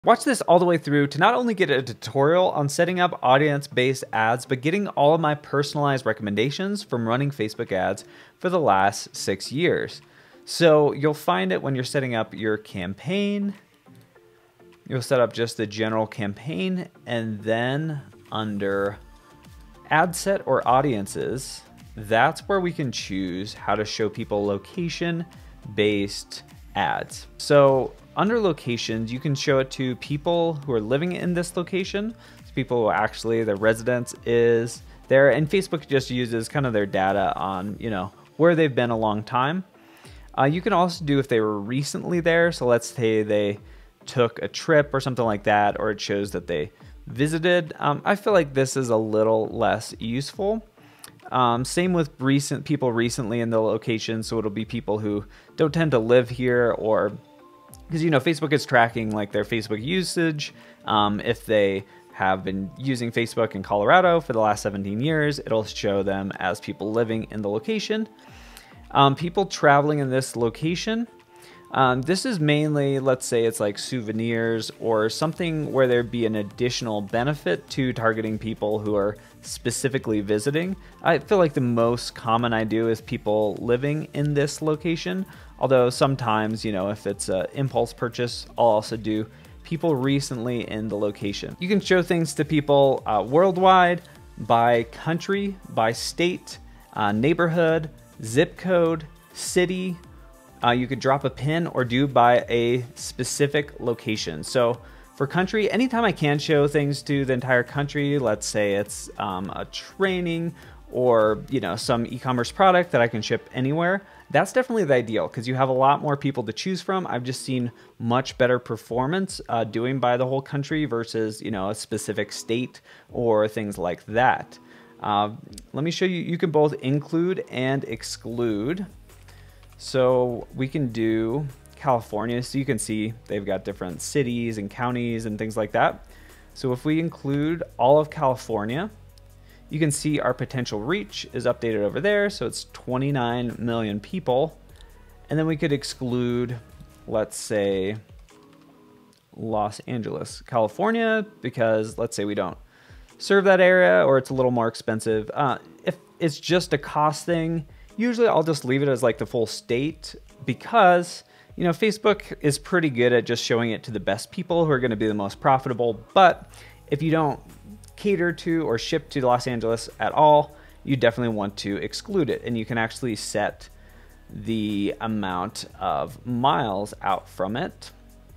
Watch this all the way through to not only get a tutorial on setting up audience-based ads, but getting all of my personalized recommendations from running Facebook ads for the last 6 years. So you'll find it when you're setting up your campaign. You'll set up just the general campaign, and then under ad set or audiences, that's where we can choose how to show people location-based ads. So under locations, you can show it to people who are living in this location. So people who actually their residence is there, and Facebook just uses kind of their data on, where they've been a long time. You can also do if they were recently there. So let's say they took a trip or something like that, or it shows that they visited. I feel like this is a little less useful. Same with people recently in the location. So it'll be people who don't tend to live here, or because Facebook is tracking like their Facebook usage. If they have been using Facebook in Colorado for the last 17 years, it'll show them as people living in the location. People traveling in this location. This is mainly, let's say it's like souvenirs or something where there'd be an additional benefit to targeting people who are specifically visiting. I feel like the most common I do is people living in this location. Although sometimes, if it's an impulse purchase, I'll also do people recently in the location. You can show things to people worldwide, by country, by state, neighborhood, zip code, city. You could drop a pin or do by a specific location. So for country, anytime I can show things to the entire country, let's say it's a training or some e-commerce product that I can ship anywhere, that's definitely the ideal because you have a lot more people to choose from. I've just seen much better performance doing by the whole country versus a specific state or things like that. Let me show you. You can both include and exclude. So we can do California. So you can see they've got different cities and counties and things like that. So if we include all of California, you can see our potential reach is updated over there. So it's 29 million people. And then we could exclude, let's say, Los Angeles, California, because let's say we don't serve that area or it's a little more expensive. If it's just a cost thing, usually I'll just leave it as like the full state because, Facebook is pretty good at just showing it to the best people who are going to be the most profitable. But if you don't cater to or ship to Los Angeles at all, you definitely want to exclude it. And you can actually set the amount of miles out from it.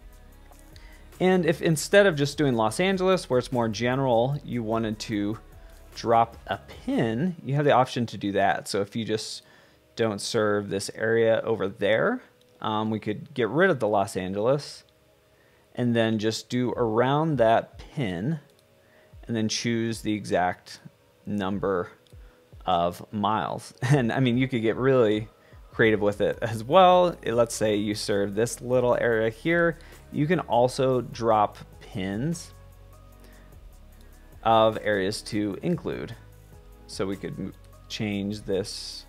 And if instead of just doing Los Angeles, where it's more general, you wanted to drop a pin, you have the option to do that. So if you just don't serve this area over there, we could get rid of the Los Angeles and then just do around that pin and then choose the exact number of miles. And I mean, you could get really creative with it as well. Let's say you serve this little area here. You can also drop pins of areas to include. So we could change this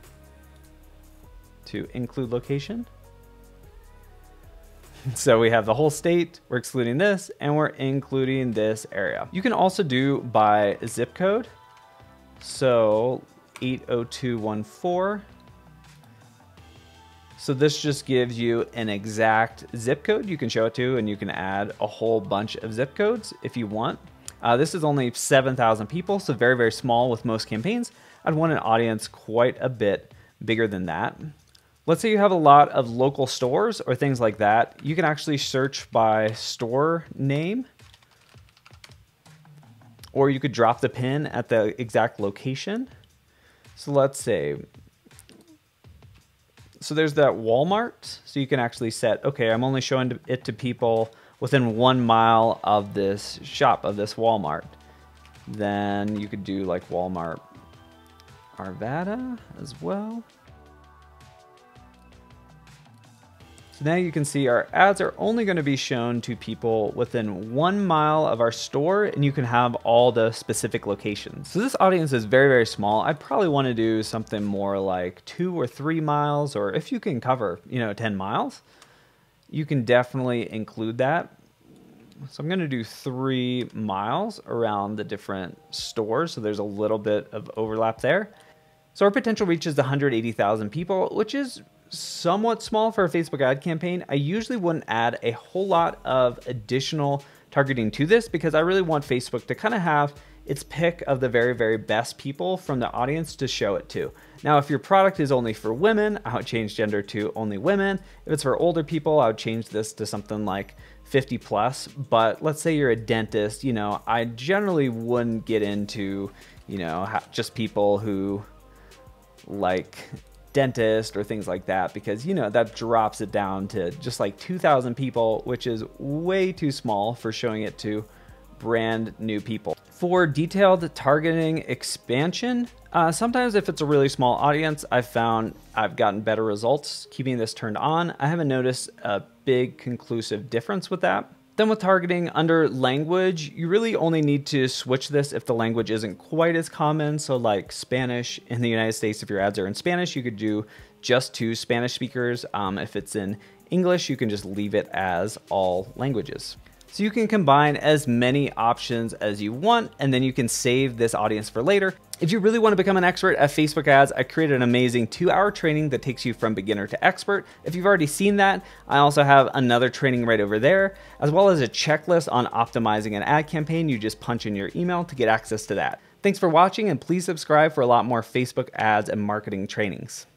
to include location. So we have the whole state, we're excluding this, and we're including this area. You can also do by zip code. So 80214. So this just gives you an exact zip code you can show it to, and you can add a whole bunch of zip codes if you want. This is only 7,000 people, so very, very small with most campaigns. I'd want an audience quite a bit bigger than that. Let's say you have a lot of local stores or things like that. You can actually search by store name, or you could drop the pin at the exact location. So let's say, so there's that Walmart. So you can actually set, okay, I'm only showing it to people within 1 mile of this shop, of this Walmart. Then you could do like Walmart Arvada as well. So now you can see our ads are only going to be shown to people within 1 mile of our store, and you can have all the specific locations. So this audience is very, very small. I'd probably want to do something more like 2 or 3 miles, or if you can cover, 10 miles, you can definitely include that. So I'm gonna do 3 miles around the different stores. So there's a little bit of overlap there. So our potential reach is 180,000 people, which is somewhat small for a Facebook ad campaign. I usually wouldn't add a whole lot of additional targeting to this because I really want Facebook to kind of have its pick of the very, very best people from the audience to show it to. Now, if your product is only for women, I would change gender to only women. If it's for older people, I would change this to something like 50 plus. But let's say you're a dentist, you know, I generally wouldn't get into, you know, just people who like dentist or things like that, because, you know, that drops it down to just like 2,000 people, which is way too small for showing it to brand new people. For detailed targeting expansion, sometimes if it's a really small audience, I've found I've gotten better results keeping this turned on. I haven't noticed a big conclusive difference with that. Then with targeting under language, you really only need to switch this if the language isn't quite as common. So like Spanish in the United States, if your ads are in Spanish, you could do just to Spanish speakers. If it's in English, you can just leave it as all languages. So you can combine as many options as you want, and then you can save this audience for later. If you really want to become an expert at Facebook ads, I created an amazing 2-hour training that takes you from beginner to expert. If you've already seen that, I also have another training right over there, as well as a checklist on optimizing an ad campaign. You just punch in your email to get access to that. Thanks for watching, and please subscribe for a lot more Facebook ads and marketing trainings.